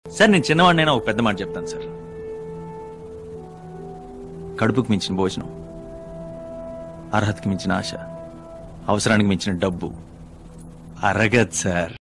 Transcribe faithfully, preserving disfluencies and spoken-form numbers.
Sir నేను చిన్నవాడినైనా ఒక పెద్ద మాట చెప్తాను సార్. కడుపుకు మించిన భోజనం, అర్హతకి మించిన ఆశ, అవసరానికి మించిన డబ్బు అరగదు సార్.